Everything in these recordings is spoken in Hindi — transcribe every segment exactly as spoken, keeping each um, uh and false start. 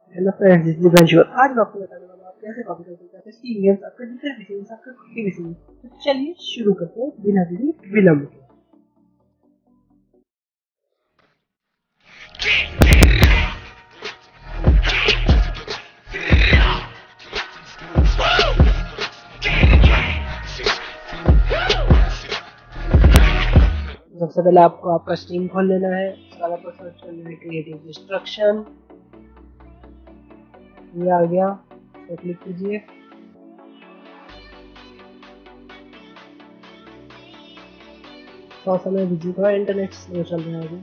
Hello friends, this is Anshul. आज मैं आपको बताने वाला हूँ आप कैसे कॉपी कर सकते हैं स्टीम गेम्स आपके दूसरे पीसी में, आपके खुद के पीसी में। तो चलिए शुरू करते हैं बिना किसी विलंब के। सबसे पहले आपको आपका स्टीम खोल लेना है। उसके बाद आपको सर्च करना है क्रिएटिव डिस्ट्रक्शन। ये आ गया, तो क्लिक कीजिए। थोड़ा समय बिजी थोड़ा इंटरनेट स्लो चल रहा है अभी।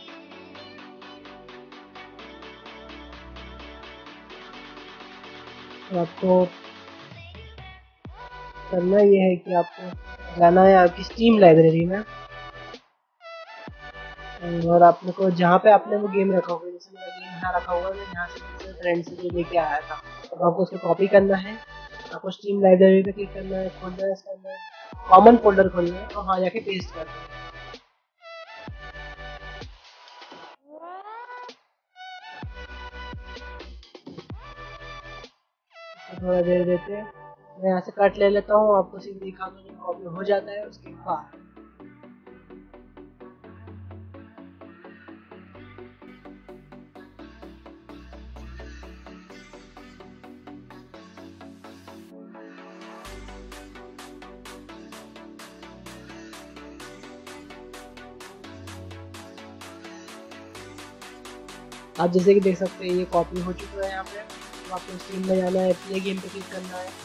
तो आपको करना ये है कि आपको जाना है आपकी स्टीम लाइब्रेरी में, और आपने को जहाँ पे आपने वो गेम रखा होगा, जैसे मेरा गेम यहाँ रखा हुआ है, मैं यहाँ से फ्रेंड से जो लेके आया था, तो आपको उसको कॉपी करना है। आपको स्टीम लाइब्रेरी पे क्लिक करना है, खोलना है, इसके अंदर कॉमन फोल्डर खोलना है और वहाँ जाके पेस्ट करना है। थोड़ा देर देते हैं, मैं यहाँ से कट ले लेता हूँ। आपको सिर्फ दिखा दो जब कॉपी हो जाता है उसके बाद आप जैसे कि देख सकते हैं ये कॉपी हो चुका है। यहाँ पे तो आपको स्टीम में जाना है, प्ले गेम पे क्लिक करना है।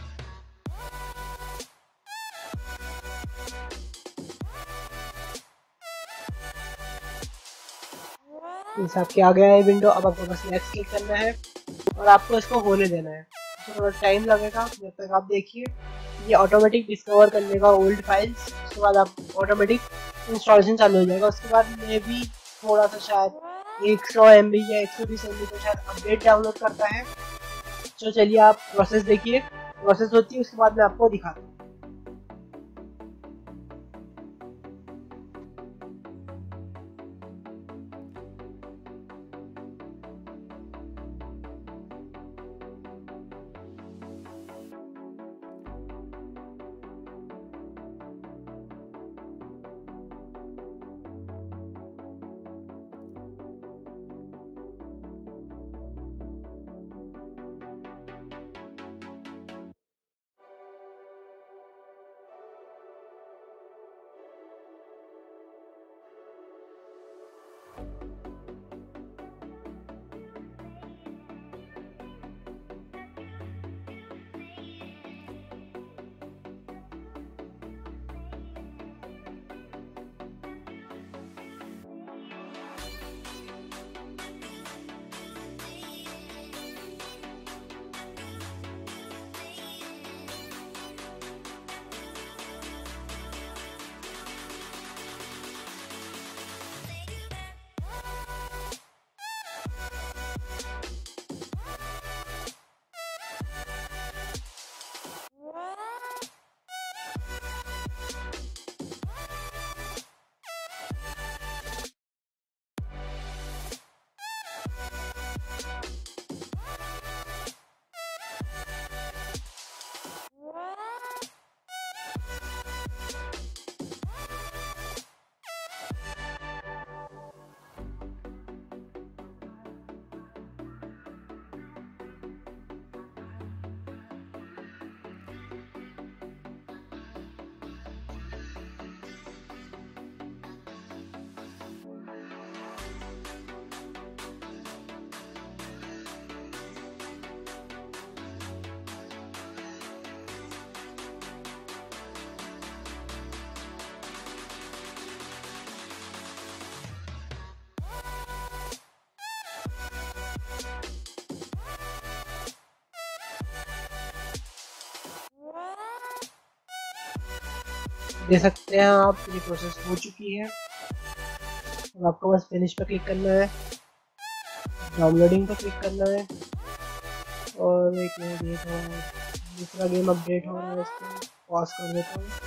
इस आपके आ गया है विंडो। अब आपको बस नेक्स्ट क्लिक करना है और आपको इसको होने देना है। तो थोड़ा टाइम लगेगा, जब तक आप देखिए ये ऑटोमेटिक डिस्कवर कर लेगा ओल्ड फाइल्स। उसके बाद आप ऑटोमेटिक इंस्टॉलेशन चालू हो जाएगा। उसके बाद में भी थोड़ा सा शायद एक सौ एम बी या एक सौ बीस एम बी का शायद अपडेट डाउनलोड करता है। तो चलिए आप प्रोसेस देखिए, प्रोसेस होती है उसके बाद मैं आपको दिखाता हूँ। दे सकते हैं आप, ये प्रोसेस हो चुकी है। अब आपको बस फिनिश पे क्लिक करना है, डाउनलोडिंग पे क्लिक करना है, और एक मिनट ये थोड़ा दूसरा गेम अपडेट हो रहा है, इसको पॉज कर देता हूँ,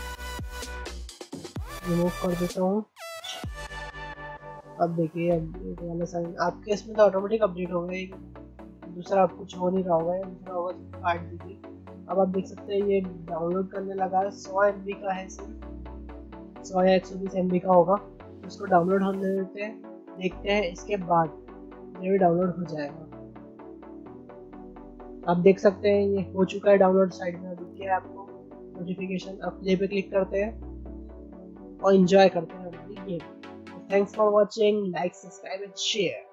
रिमूव कर देता हूँ। अब देखिए अपडेट वाला साइन आपके इसमें तो ऑटोमेटिक अपडेट हो गया। दूसरा कुछ हो नहीं रहा होगा, या दूसरा होगा तो काट दीजिए। अब आप देख सकते हैं ये डाउनलोड करने लगा है। सौ एम बी का है, सिर्फ सौ या एक सौ बीस एम बी का होगा। इसको डाउनलोड होने देते हैं, देखते हैं इसके बाद ये भी डाउनलोड हो जाएगा। आप देख सकते हैं ये हो चुका है डाउनलोड, साइड में दिख गया है आपको नोटिफिकेशन। अब प्ले पे क्लिक करते हैं और एंजॉय करते हैं अपनी game. Thanks for watching, like subscribe and share.